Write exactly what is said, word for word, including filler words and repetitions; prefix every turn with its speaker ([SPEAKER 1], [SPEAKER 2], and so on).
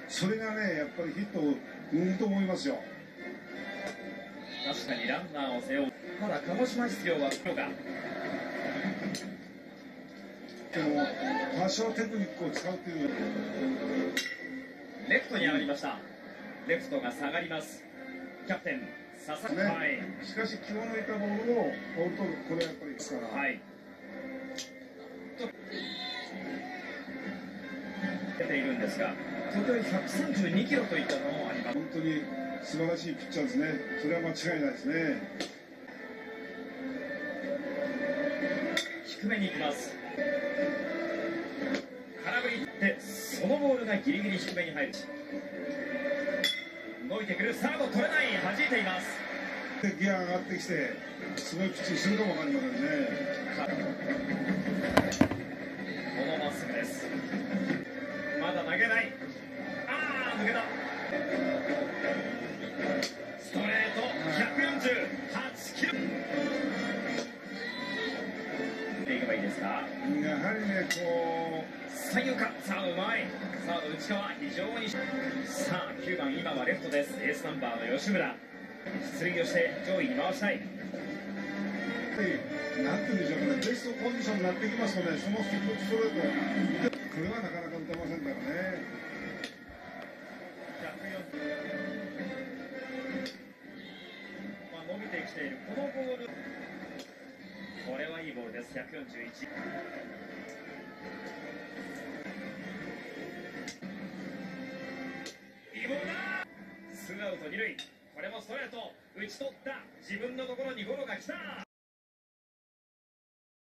[SPEAKER 1] それがねやっぱりヒットを生むと思いますよ。
[SPEAKER 2] 確かにランナーを背負う。ただ鹿児島実業は今日が
[SPEAKER 1] でも多少テクニックを使うという
[SPEAKER 2] レフトに上がりました。レフトが下がります。キャプテン佐々木、
[SPEAKER 1] ね、
[SPEAKER 2] はい、
[SPEAKER 1] しかし気を抜いたボールを放るとこれやっぱりですから、
[SPEAKER 2] はい、出ているんですが時折ひゃくさんじゅうにキロといったのもあります。
[SPEAKER 1] 本当に素晴らしいピッチャーですね。それは間違いないですね。
[SPEAKER 2] 低めに行きます。空振りってそのボールがギリギリ低めに入る。動いてくるサード取れない、弾いています。
[SPEAKER 1] ギア上がってきてすごいピッチングするかもわかりませんね。
[SPEAKER 2] このまっすぐです。まだ投げない。ああ抜けた。ストレートひゃくよんじゅうはちキロでいけばいいですか。
[SPEAKER 1] やはりねこう
[SPEAKER 2] 三遊間、さあうまい。サード内側非常に。さあきゅうばん今はレフトです。エースナンバーの吉村、出塁をして上位に回したい。
[SPEAKER 1] なんていうんでしょうかね、ベストコンディションになってきますとね、そのストレートこれはなかなか打てませんからね。
[SPEAKER 2] ひゃくよんじゅう、まあ、伸びてきているこのボール、これはいいボールです。ひゃくよんじゅういち。いいボールだ。ツーアウト二塁。これもストレート打ち取った。自分のところにゴロが来た。